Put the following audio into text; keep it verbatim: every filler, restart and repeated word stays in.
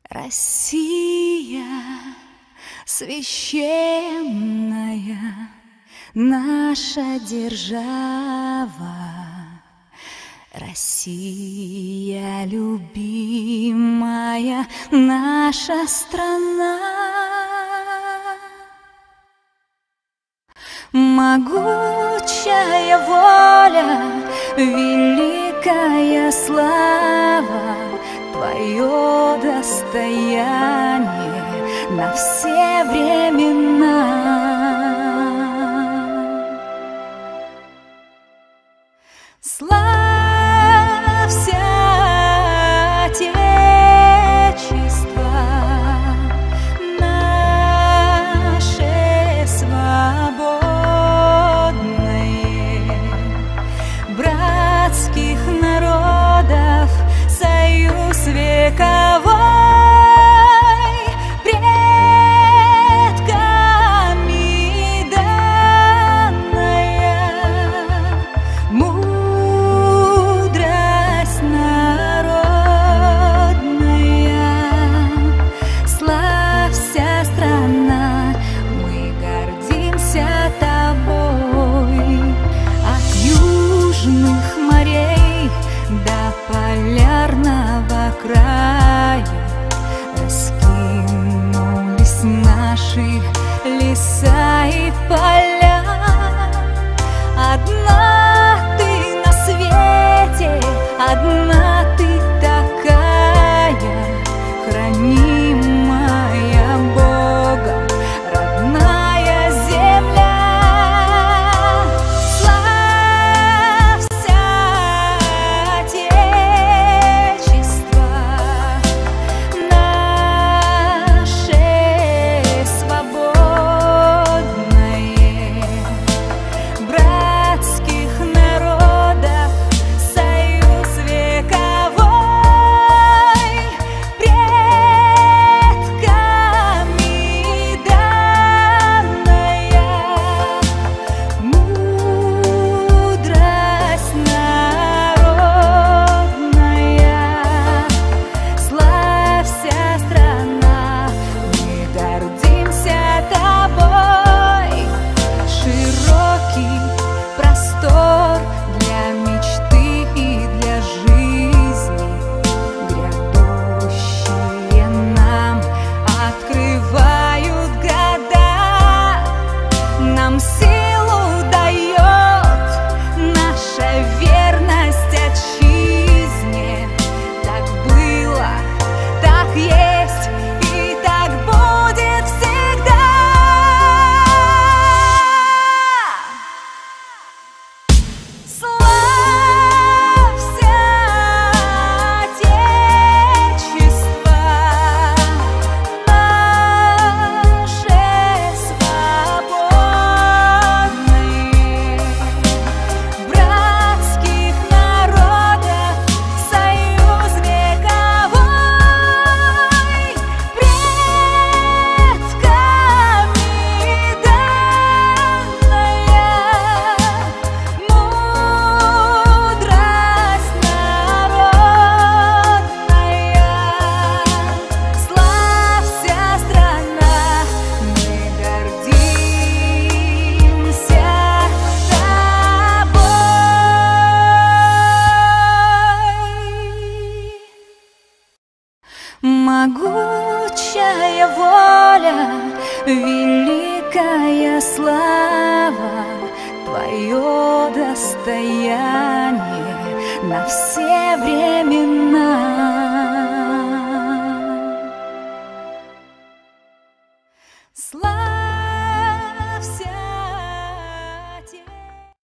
Россия священная, наша держава, Россия любимая, наша страна. Могучая воля, великая слава, твое достояние на все времена. Славься, Отечество наше свободное, братских народов союз вековой, предками данная мудрость народная. Славься, страна, мы гордимся тобой. От южных морей до полярного края раскинулись наши леса и поля. Одна ты на свете, одна ты такая, хранимая Богом родная земля. Славься, Отечество наше свободное, братских народов союз вековой, предками данная мудрость народная. Славься, страна, мы гордимся тобой. Широкий простор для мечты и для жизни, грядущие нам открывают года. Нам силу дает наша верность отчизне. Так было, так есть и так будет всегда. Славься, Отечество наше свободное, братских народов союз вековой, предками данная мудрость народная. Славься, страна, мы гордимся тобой. Могучая воля, великая слава, твое достояние на все времена. Слава